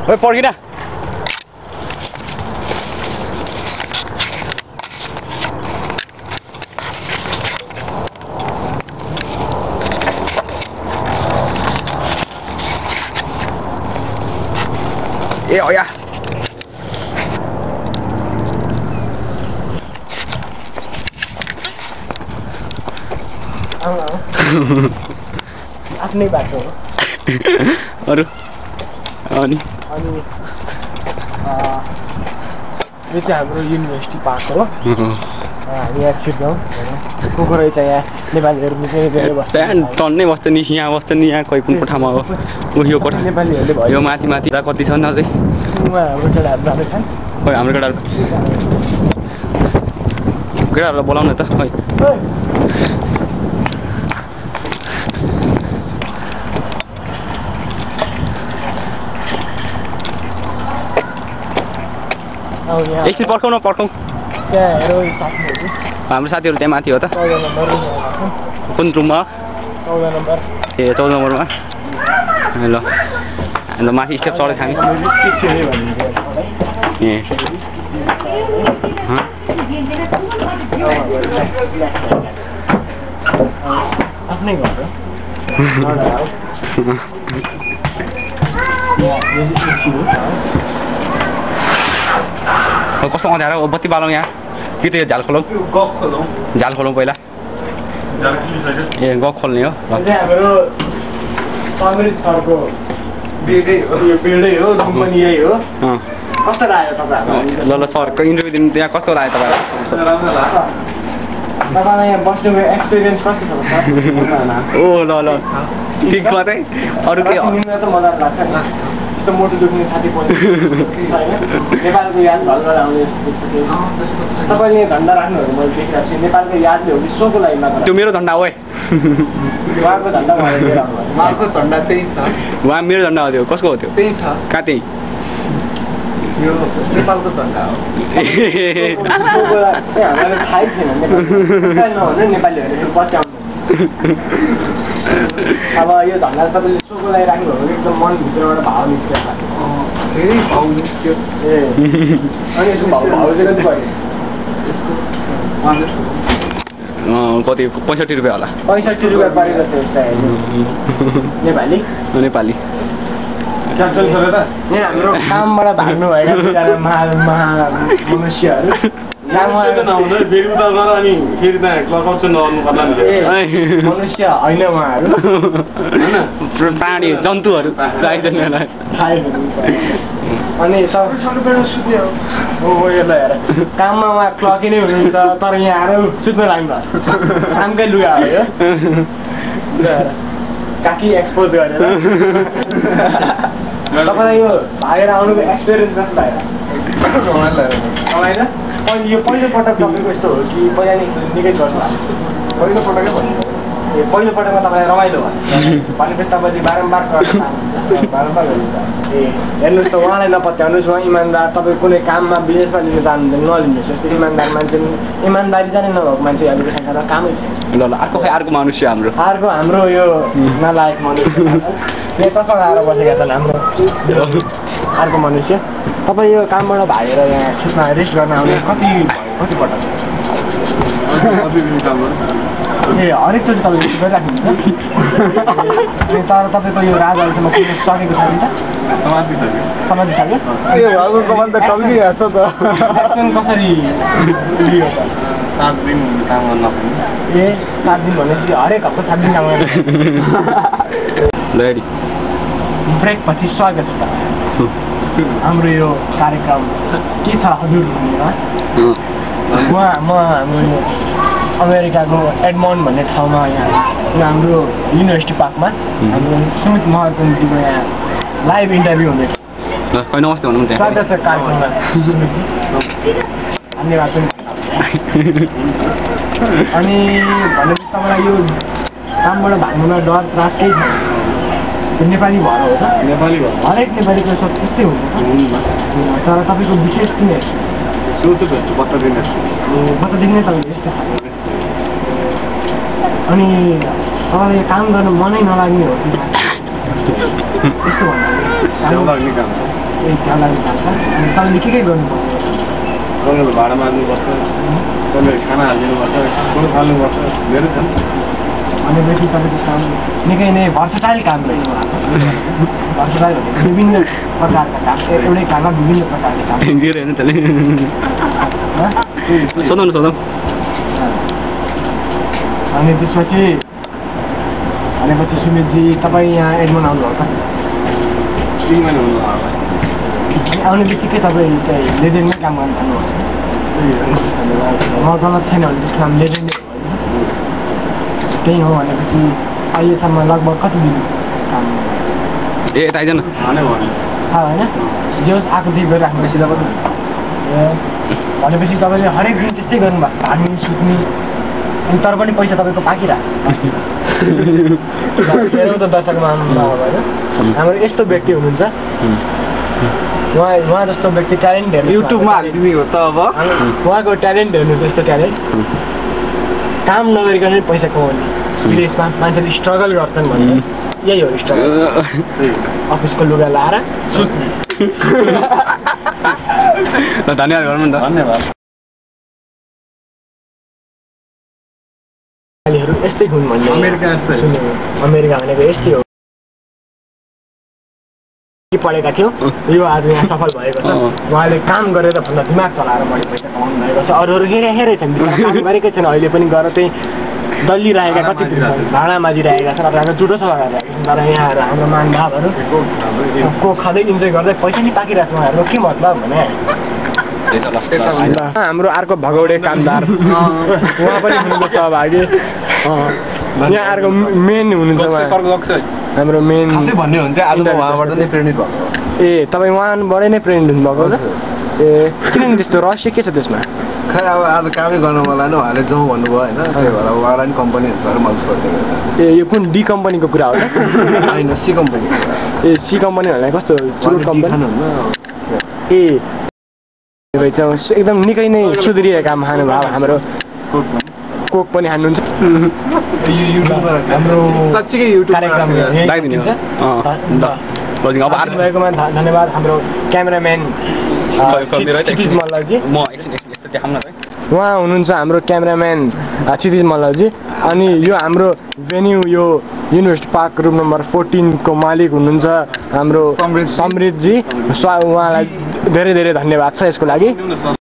ओइ पर्खिना ए हो या आफ्नै बाटो हो अरु अनि यो चाहिँ हाम्रो युनिभर्सिटी पार्क हो हामी यहाँ छिर्छौँ को रहेछ यहाँ नेपालीहरू निकै धेरै बस्छ टन्नै बस्छ नि यहाँ बस्छ नि यहाँ कोही कुन कोठामा हो यो कोठा नेपालीहरूले भयो यो माथि माथि कति छन् अझै उहाँ हाम्रो केटाहरू जाँदैछन् खोइ हाम्रो केटाहरूलाई बोलाउन त खोइ एकछिन पर्खाउन पर्खाउँ त्यहाँ हेरौँ साथीहरू हाम्रो साथीहरू त्यहाँ माथि हो त 14 नम्बर कुन रुममा 14 नम्बर ए 14 नम्बरमा ल अन्त माथि स्टेप चढेको हामी ए आफ्नै घर हो कस्तो अँध्यारो बत्ती बालौँ यहाँ कि त यो झाल खोलौँ झाल खोलौँ पहिला ए गफ खोल्ने हो हाम्रो समीर सरको बेडै हो यो बेडै हो रुम पनि यही हो कस्तो लाग्यो तपाईँहरू ल ल सरको इन्टरभ्यू दिनु त्यहाँ कस्तो लाग्यो तपाईँलाई यहाँ बस्नुको एक्सपिरियन्स कस्तो छ सर ओ ल ल ठिक मात्रै अरू के त मजा लाग्छ यस्तो मोटो दुख्ने छाती पर्ने नेपालको याद भएर आउने त्यस्तो छ तपाईँले यहाँ झन्डा राख्नुहरू मैले देखिरहेको छु नेपालको यादले हो कि सोको लागि मात्र त्यो मेरो झन्डा हो उहाँको झन्डा भएर उहाँको झन्डा त्यही छ उहाँ मेरो झन्डा हो त्यो कसको हो त्यो त्यही छ कहाँ त्यही यो नेपालको झन्डा हो हामीलाई थाहै थिएन नभने नेपालीहरूले पत्याउनु अब यो झन्डा तपाईँले सोको लागि राख्नुभयो भने एकदम मनभित्रबाट भाव निस्क्यो धेरै भाउ निस्क्यो ए अनि यसको भाउ चाहिँ कति पऱ्यो यसको कति 65 रुपियाँ होला 65 रुपियाँ परेको छ यसलाई हेर्नुहोस् नेपाली नेपाली क्याप्टन सर त यहाँ हाम्रो कामबाट भाग्नु भएका मनुष्यहरू मनुष्य होइन उहाँहरू प्राणी जन्तुहरू अनि हेर काममा उहाँ क्लकी नै हुनुहुन्छ तर यहाँ आएर सुत्न लाग्नु भएको कामकै लुगा हो यो काकी एक्सपोज गरेर तपाईँलाई यो भागेर आउनुको एक्सपिरियन्स कस्तो लाग्यो यो पहिलोपटक तपाईँको यस्तो हो कि पहिला नै यस्तो निकै गर्नु पहिलोपटकै भन्नु ए पहिलोपटकमा तपाईँलाई रमाइलो भयो भनेपछि तपाईँले बारम्बार बारम्बार ए हेर्नुहोस् त उहाँलाई नपत्याउनुहोस् उहाँ इमान्दार तपाईँ कुनै काममा बिजनेसमा लिनु चाहनुहुन्छ नलिनुहोस् यस्तो इमान्दार मान्छे इमान्दारी जाने नभएको मान्छे अहिलेको संसारमा कामै छैन ल ल अर्को मनुष्य हाम्रो यो नलायक मनुष्य यो चस्मा लगाएर बसेका छन् हाम्रो अर्को मनुष्य तपाईँ यो कामबाट भागेर यहाँ सुत्न रेस्ट गर्न आउने कतिपल्ट छ ए हरेकचोटि तपाईँले यस्तो गरिराख्नुहुन्छ तर तपाईँको यो राज अहिलेसम्म पुग्न सकेको छ नि त समातिसक्यो एक्सन कसरी लियो त 7 दिन काम गर्न नपाउने ए 7 दिन भनेपछि हरेक हप्ता 7 दिन काम गर्न रेडी ब्रेक पछि स्वागत छ तपाईँ हाम्रो यो कार्यक्रम के छ हजुर हाम्रो यो अमेरिकाको एडमन्ड भन्ने ठाउँमा यहाँ हाम्रो युनिभर्सिटी पार्कमा हाम्रो सुमित महर्जनजीको यहाँ लाइभ इन्टरभ्यू हुँदैछ नमस्ते भन्नु स्वागत छ कार्यक्रममा सुमितजी धन्यवाद अनि भनेपछि तपाईँलाई यो कामबाट भाग्नुमा डर त्रास केही छैन नेपाली भएर हो त नेपाली भयो हरेक नेपालीको सब त्यस्तै हुन्छ तर तपाईँको विशेष किन सोच बच्चादेखि नै तपाईँले यस्तो खाले अनि तपाईँलाई काम गर्नु मनै नलाग्ने हो कि यस्तो भन्दा लाग्ने काम छ त्यही च्याउ लाग्ने काम छ अनि तपाईँले के गर्नुपर्छ कसैले भाडा मार्नुपर्छ कसैले खाना हालिदिनुपर्छ कुरो फाल्नुपर्छ धेरै छन् भनेपछि तपाईँको काम निकै नै भर्सटाइल काम रहेछ भर्सटाइल भनेको विभिन्न प्रकारका काम एउटै काममा विभिन्न प्रकारका काम गिर होइन त्यसले सोधौँ न सोधौँ अनि त्यसपछि भनेपछि सुमितजी तपाईँ यहाँ एडमन आउनुभयो कति 3 महिना हुनु होला अनि आउने बित्तिकै तपाईँ त्यही लेजेन्डमै काम गर्नु थाल्नुभयो म गलत छैन भने त्यसको नाम लेजेन्डै हो त्यही हो भनेपछि अहिलेसम्म लगभग कति दिन काम ए यता आइज न हानै भने थाहा होइन जे होस् आएको त्यही गरिराख्नु बेसी तपाईँ ए भनेपछि तपाईँले हरेक दिन त्यस्तै गर्नुभएको छ भाग्ने सुत्ने अनि तर पनि पैसा तपाईँको पाकिरहेको छ हेरौँ त दर्शकमा होइन हाम्रो यस्तो व्यक्ति हुनुहुन्छ उहाँ जस्तो व्यक्ति ट्यालेन्ट हेर्नु युट्युबमा हालिदिने हो त अब उहाँको ट्यालेन्ट हेर्नुहोस् यस्तो ट्यालेन्ट काम नगरिकन पनि पैसा कमाउने विदेशमा मान्छेले स्ट्रगल गर्छन् भने यही हो स्ट्रगल अफिसको लुगा लाएर सुत्ने धन्यवाद गरौँ न त धन्यवाद यस्तै हुन् भन्ने अमेरिका यस्तै सुनेको अमेरिका भनेको यस्तै हो के पढेका थियो यो आज यहाँ सफल भएको छ उहाँले काम गरेर भन्दा दिमाग चलाएर बढी पैसा कमाउनु भएको छ अरूहरू हेरै छन् काम गरेकै छैन अहिले पनि गएर त्यही दल्लिरहेका कति दिन छन् भाँडा माझिरहेका छन् अथवा जुठो सफा गरिरहेका छन् तर यहाँ हाम्रो मानभावहरू को खाँदै इन्जोय गर्दै पैसा नि पाकिरहेको छ उहाँहरूको के मतलब भने हाम्रो अर्को भगौडे कामदार उहाँ पनि हुनुहुन्छ सहभागी यहाँ अर्को मेन हुनुहुन्छ हाम्रो मेन भन्ने हुन्छ आज म उहाँबाट नै प्रेरित भएको ए तपाईँ उहाँबाटै नै प्रेरित हुनुभएको ए किनभने त्यस्तो रहस्य के छ त्यसमा खै अब आज कामै गर्न मन लाग्यो उहाँले जाउँ भन्नुभयो होइन त्यही भएर उहाँलाई पनि कम्पनी हुन्छ मैले छोडिदिएको ए यो कुन डी कम्पनीको कुरा हो त होइन C company A C company भन्ने कस्तो चुरुट कम्पनी ए रहेछ एकदम निकै नै सुध्रिएका महानुभाव हाम्रो कोक पनि हान्नुहुन्छ हाम्रो साँच्चीकै युट्युब कार्यक्रम भएकोमा धन्यवाद हाम्रो क्यामेराम्यान क्षितिज मल्लजी उहाँ हुनुहुन्छ हाम्रो क्यामेराम्यान क्षितिज मल्लजी अनि यो हाम्रो भेन्यू यो युनिभर्सिटी पार्क रुम नम्बर 14 को मालिक हुनुहुन्छ हाम्रो समृद्धजी उहाँलाई धेरै धेरै धन्यवाद छ यसको लागि